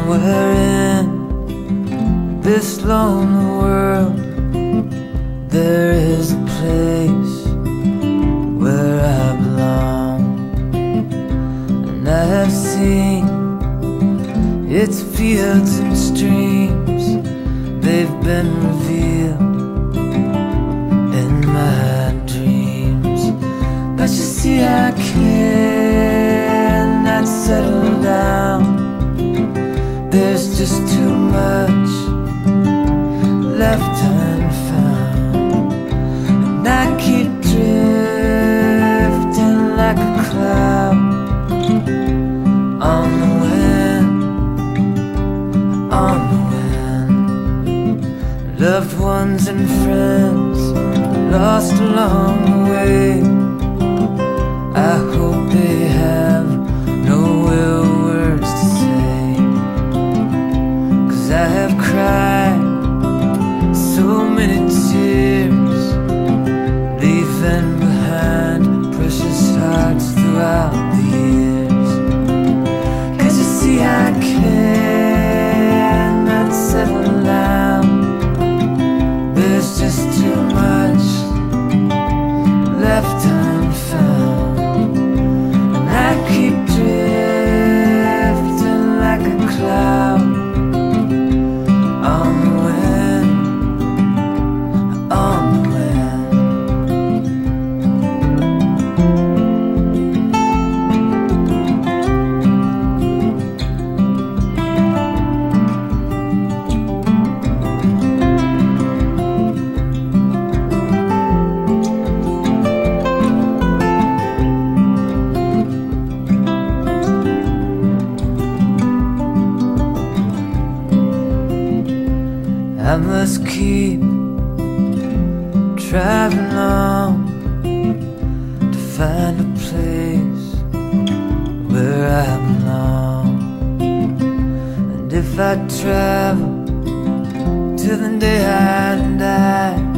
Somewhere in this lonely world, there is a place where I belong, and I have seen its fields and streams. They've been revealed in my dreams. But you see, I cannot settle down. There's just too much left unfound, and I keep drifting like a cloud on the wind, on the wind. Loved ones and friends lost along the way. I hope they have no ill words to say, 'cause I have cried so many tears, leaving behind precious hearts throughout the years. 'Cause you see, I cannot settle down. There's just too much left unfound, and I keep drifting like a cloud on the wind, on the wind. I must keep driving on to find a place where I belong. And if I travel till the day I die,